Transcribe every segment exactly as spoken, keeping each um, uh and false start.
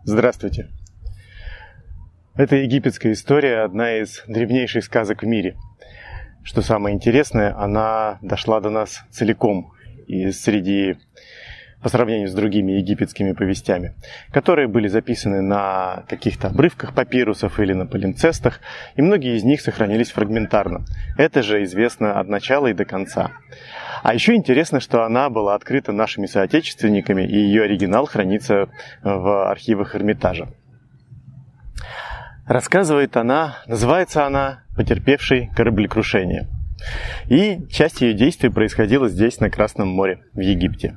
Здравствуйте. Эта египетская история одна из древнейших сказок в мире. Что самое интересное, она дошла до нас целиком, и среди, по сравнению с другими египетскими повестями, которые были записаны на каких-то обрывках папирусов или на палимпсестах, и многие из них сохранились фрагментарно. Это же известно от начала и до конца. А еще интересно, что она была открыта нашими соотечественниками, и ее оригинал хранится в архивах Эрмитажа. Рассказывает она, называется она «Потерпевший кораблекрушение». И часть ее действий происходила здесь, на Красном море, в Египте.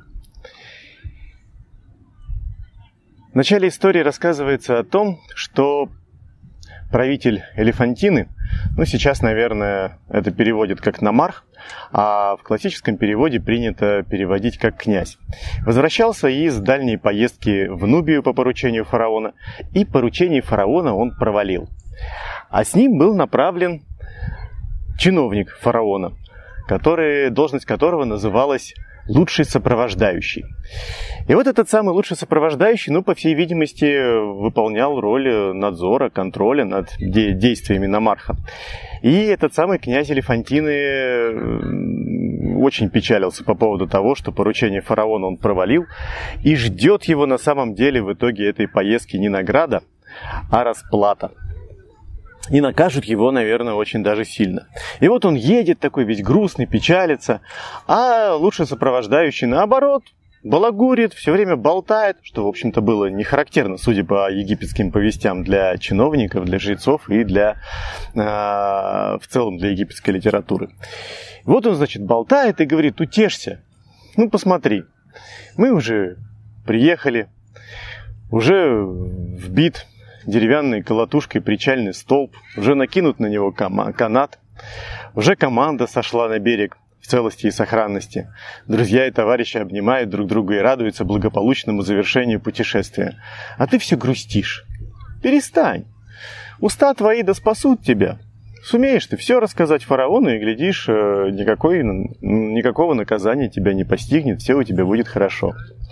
В начале истории рассказывается о том, что правитель Элефантины, ну сейчас, наверное, это переводит как намарх, а в классическом переводе принято переводить как князь, возвращался из дальней поездки в Нубию по поручению фараона, и поручение фараона он провалил. А с ним был направлен чиновник фараона, который, должность которого называлась «лучший сопровождающий». И вот этот самый лучший сопровождающий, ну, по всей видимости, выполнял роль надзора, контроля над де- действиями намарха. И этот самый князь Элефантины очень печалился по поводу того, что поручение фараона он провалил, и ждет его на самом деле в итоге этой поездки не награда, а расплата. И накажут его, наверное, очень даже сильно. И вот он едет такой весь грустный, печалится, а лучший сопровождающий, наоборот, балагурит, все время болтает, что, в общем-то, было не характерно, судя по египетским повестям, для чиновников, для жрецов и для, э, в целом для египетской литературы. Вот он, значит, болтает и говорит: утешься, ну посмотри, мы уже приехали, уже вбит деревянной колотушкой причальный столб, уже накинут на него канат, уже команда сошла на берег в целости и сохранности. Друзья и товарищи обнимают друг друга и радуются благополучному завершению путешествия. А ты все грустишь. Перестань. Уста твои да спасут тебя. Сумеешь ты все рассказать фараону, и, глядишь, никакой, никакого наказания тебя не постигнет, все у тебя будет хорошо.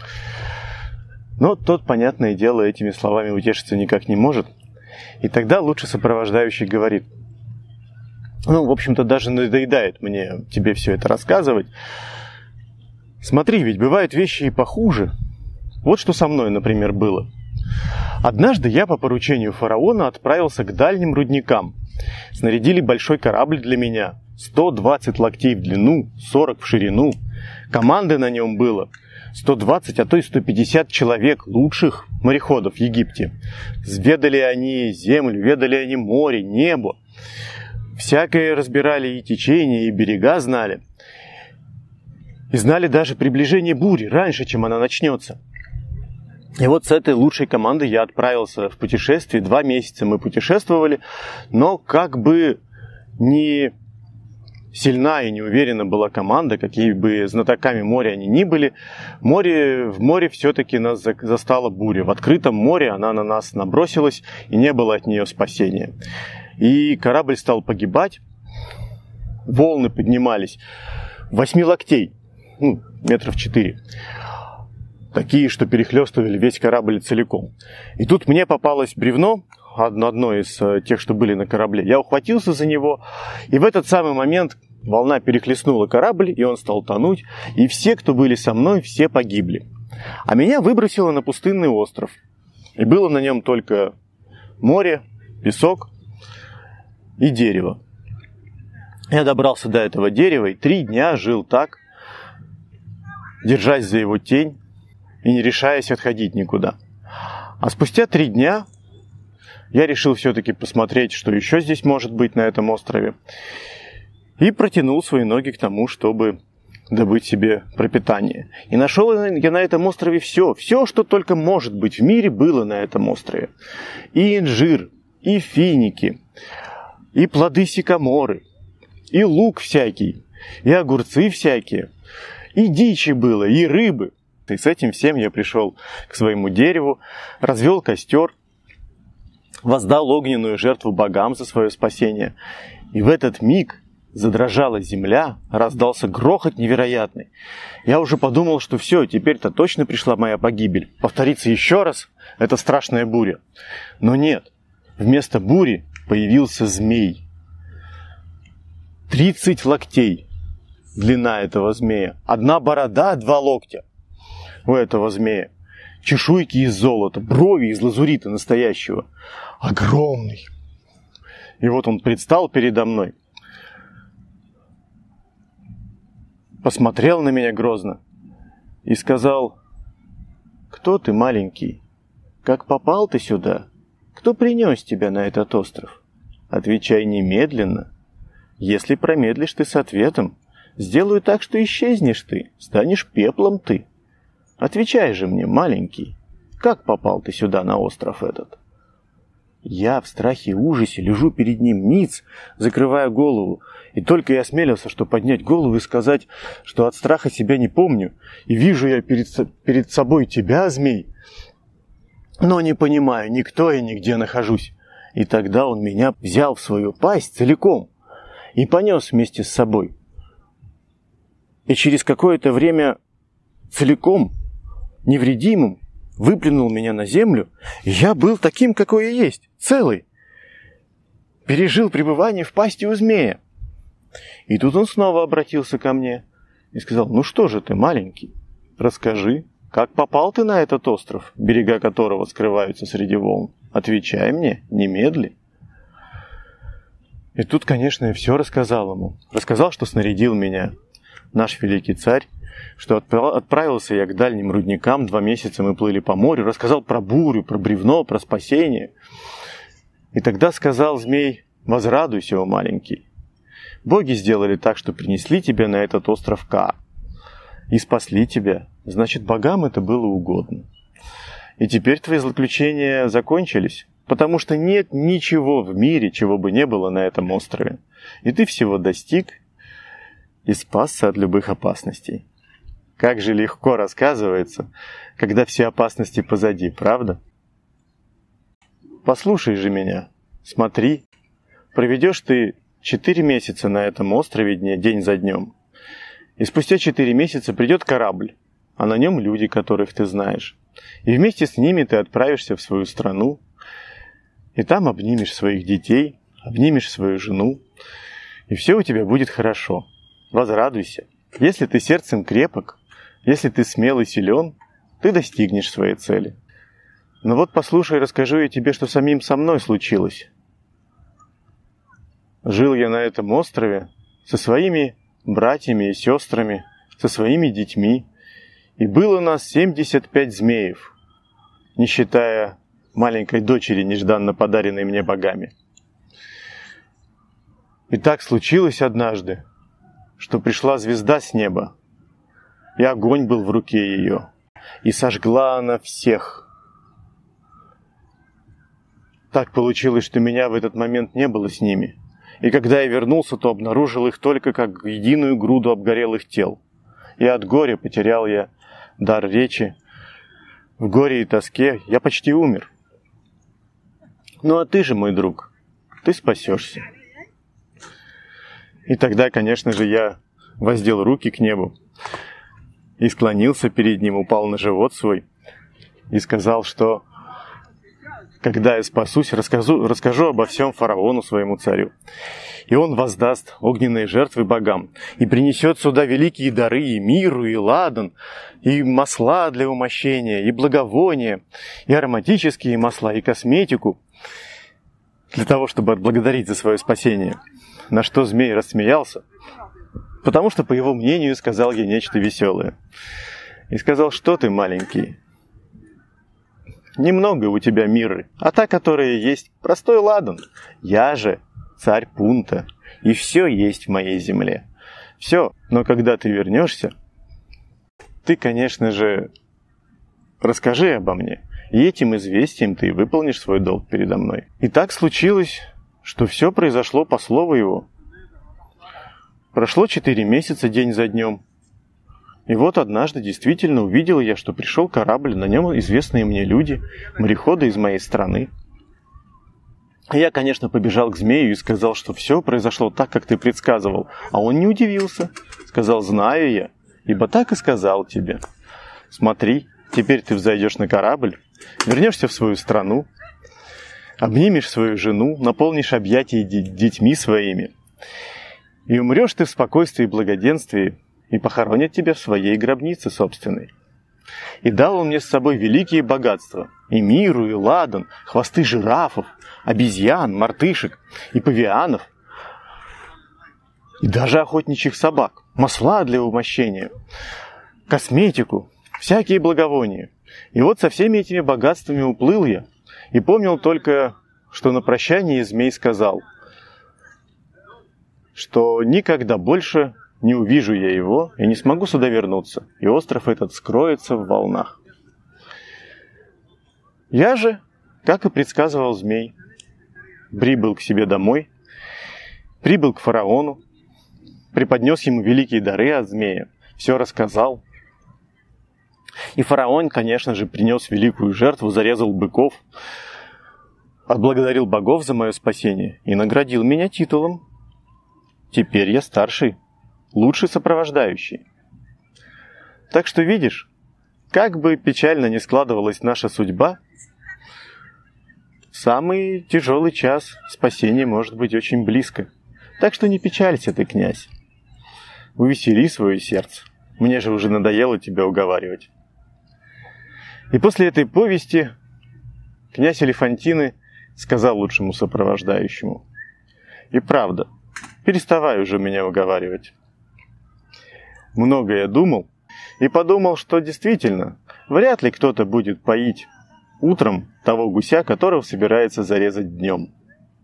Но тот, понятное дело, этими словами утешиться никак не может. И тогда лучший сопровождающий говорит: ну, в общем-то, даже надоедает мне тебе все это рассказывать. Смотри, ведь бывают вещи и похуже. Вот что со мной, например, было. Однажды я по поручению фараона отправился к дальним рудникам. Снарядили большой корабль для меня, сто двадцать локтей в длину, сорок в ширину. Команды на нем было сто двадцать, а то и сто пятьдесят человек, лучших мореходов в Египте. Ведали они землю, ведали они море, небо. Всякое разбирали, и течение, и берега знали. И знали даже приближение бури раньше, чем она начнется. И вот с этой лучшей командой я отправился в путешествие. Два месяца мы путешествовали, но как бы не сильна и не уверена была команда, какие бы знатоками моря они ни были, море, в море все-таки нас застала буря. В открытом море она на нас набросилась, и не было от нее спасения. И корабль стал погибать, волны поднимались восьми локтей, ну, метров четыре, такие, что перехлестывали весь корабль целиком. И тут мне попалось бревно, одно, одно из тех, что были на корабле. Я ухватился за него, и в этот самый момент волна перехлестнула корабль, и он стал тонуть, и все, кто были со мной, все погибли. А меня выбросило на пустынный остров, и было на нем только море, песок и дерево. Я добрался до этого дерева и три дня жил так, держась за его тень и не решаясь отходить никуда. А спустя три дня я решил все-таки посмотреть, что еще здесь может быть на этом острове, и протянул свои ноги к тому, чтобы добыть себе пропитание. И нашел я на этом острове все, все, что только может быть в мире, было на этом острове. И инжир, и финики, и плоды сикаморы, и лук всякий, и огурцы всякие, и дичи было, и рыбы. И с этим всем я пришел к своему дереву, развел костер, воздал огненную жертву богам за свое спасение. И в этот миг задрожала земля, раздался грохот невероятный. Я уже подумал, что все, теперь-то точно пришла моя погибель. Повторится еще раз. это страшная буря. Но нет, вместо бури появился змей. тридцать локтей длина этого змея. Одна борода, два локтя у этого змея. Чешуйки из золота, брови из лазурита настоящего. Огромный. И вот он предстал передо мной. Посмотрел на меня грозно и сказал: «Кто ты, маленький? Как попал ты сюда? Кто принес тебя на этот остров? Отвечай немедленно. Если промедлишь ты с ответом, сделаю так, что исчезнешь ты, станешь пеплом ты. Отвечай же мне, маленький, как попал ты сюда на остров этот?» Я в страхе и ужасе лежу перед ним ниц, закрывая голову, и только я осмелился, что поднять голову и сказать, что от страха себя не помню, и вижу я перед, перед собой тебя, змей, но не понимаю, никто я нигде нахожусь. И тогда он меня взял в свою пасть целиком и понес вместе с собой. И через какое-то время целиком, невредимым, выплюнул меня на землю, и я был таким, какой я есть, целый. Пережил пребывание в пасти у змея. И тут он снова обратился ко мне и сказал: «Ну что же ты, маленький, расскажи, как попал ты на этот остров, берега которого скрываются среди волн? Отвечай мне, немедли». И тут, конечно, я все рассказал ему. Рассказал, что снарядил меня наш великий царь, что отправился я к дальним рудникам, два месяца мы плыли по морю, рассказал про бурю, про бревно, про спасение. И тогда сказал змей: «Возрадуйся, о маленький. Боги сделали так, что принесли тебя на этот остров Ка и спасли тебя. Значит, богам это было угодно. И теперь твои злоключения закончились, потому что нет ничего в мире, чего бы не было на этом острове. И ты всего достиг и спасся от любых опасностей». Как же легко рассказывается, когда все опасности позади, правда? Послушай же меня, смотри, проведешь ты четыре месяца на этом острове день за днем, и спустя четыре месяца придет корабль, а на нем люди, которых ты знаешь, и вместе с ними ты отправишься в свою страну, и там обнимешь своих детей, обнимешь свою жену, и все у тебя будет хорошо. Возрадуйся. Если ты сердцем крепок, если ты смел и силен, ты достигнешь своей цели. Но вот послушай, расскажу я тебе, что самим со мной случилось. Жил я на этом острове со своими братьями и сестрами, со своими детьми, и было у нас семьдесят пять змеев, не считая маленькой дочери, нежданно подаренной мне богами. И так случилось однажды, что пришла звезда с неба, и огонь был в руке ее, и сожгла она всех. Так получилось, что меня в этот момент не было с ними, и когда я вернулся, то обнаружил их только как единую груду обгорелых тел, и от горя потерял я дар речи, в горе и тоске я почти умер. Ну а ты же, мой друг, ты спасешься. И тогда, конечно же, я воздел руки к небу и склонился перед ним, упал на живот свой и сказал, что когда я спасусь, расскажу, расскажу обо всем фараону, своему царю. И он воздаст огненные жертвы богам и принесет сюда великие дары и миру, и ладан, и масла для умощения, и благовония, и ароматические масла, и косметику, для того, чтобы отблагодарить за свое спасение. На что змей рассмеялся, потому что, по его мнению, сказал я нечто веселое. И сказал: «Что ты, маленький? Немного у тебя миры, а та, которая есть, простой ладан. Я же царь Пунта, и все есть в моей земле. Все, но когда ты вернешься, ты, конечно же, расскажи обо мне, и этим известием ты выполнишь свой долг передо мной». И так случилось, что все произошло по слову его. Прошло четыре месяца день за днем. И вот однажды действительно увидел я, что пришел корабль, на нем известные мне люди, мореходы из моей страны. Я, конечно, побежал к змею и сказал, что все произошло так, как ты предсказывал. А он не удивился. Сказал: «Знаю я, ибо так и сказал тебе. Смотри, теперь ты взойдешь на корабль, вернешься в свою страну, обнимешь свою жену, наполнишь объятия детьми своими, и умрешь ты в спокойствии и благоденствии, и похоронят тебя в своей гробнице собственной. И дал он мне с собой великие богатства, и миру, и ладан, хвосты жирафов, обезьян, мартышек и павианов, и даже охотничьих собак, масла для умощения, косметику, всякие благовония. И вот со всеми этими богатствами уплыл я, и помнил только, что на прощание змей сказал, что никогда больше не увижу я его и не смогу сюда вернуться, и остров этот скроется в волнах. Я же, как и предсказывал змей, прибыл к себе домой, прибыл к фараону, преподнес ему великие дары от змея, все рассказал. И фараон, конечно же, принес великую жертву, зарезал быков, отблагодарил богов за мое спасение и наградил меня титулом. Теперь я старший, лучший сопровождающий. Так что видишь, как бы печально ни складывалась наша судьба, в самый тяжелый час спасение может быть очень близко. Так что не печалься ты, князь. Увесели свое сердце. Мне же уже надоело тебя уговаривать. И после этой повести князь Элефантины сказал лучшему сопровождающему: и правда, переставай уже меня уговаривать. Много я думал и подумал, что действительно, вряд ли кто-то будет поить утром того гуся, которого собирается зарезать днем.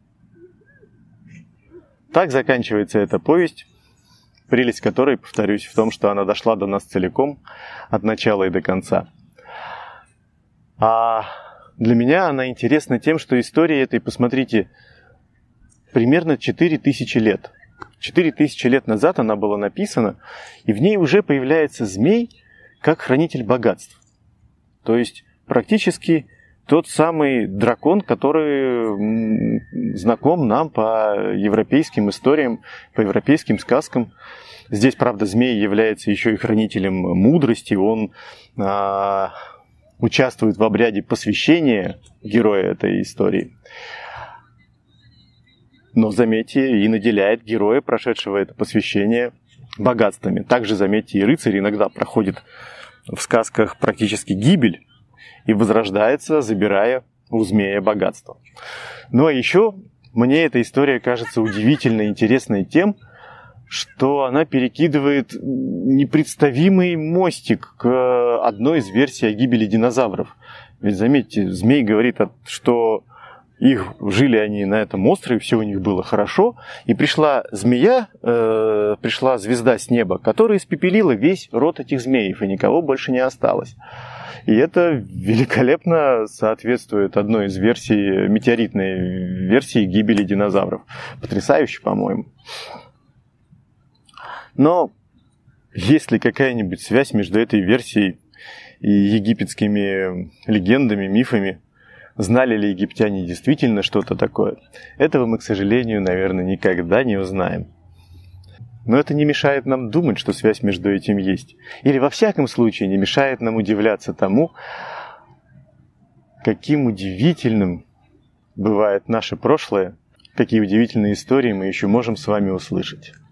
Так заканчивается эта повесть, прелесть которой, повторюсь, в том, что она дошла до нас целиком, от начала и до конца. А для меня она интересна тем, что история этой, посмотрите, примерно четыре тысячи лет. четыре тысячи лет назад она была написана, и в ней уже появляется змей как хранитель богатств. То есть практически тот самый дракон, который знаком нам по европейским историям, по европейским сказкам. Здесь, правда, змей является еще и хранителем мудрости, он а, участвует в обряде посвящения героя этой истории. Но, заметьте, и наделяет героя, прошедшего это посвящение, богатствами. Также, заметьте, и рыцарь иногда проходит в сказках практически гибель и возрождается, забирая у змея богатство. Ну а еще мне эта история кажется удивительно интересной тем, что она перекидывает непредставимый мостик к одной из версий о гибели динозавров. Ведь, заметьте, змей говорит, что их жили они на этом острове, все у них было хорошо, и пришла змея, э, пришла звезда с неба, которая испепелила весь род этих змеев, и никого больше не осталось. И это великолепно соответствует одной из версий, метеоритной версии гибели динозавров. Потрясающе, по-моему. Но есть ли какая-нибудь связь между этой версией и египетскими легендами, мифами? Знали ли египтяне действительно что-то такое? Этого мы, к сожалению, наверное, никогда не узнаем. Но это не мешает нам думать, что связь между этим есть. Или, во всяком случае, не мешает нам удивляться тому, каким удивительным бывает наше прошлое, какие удивительные истории мы еще можем с вами услышать.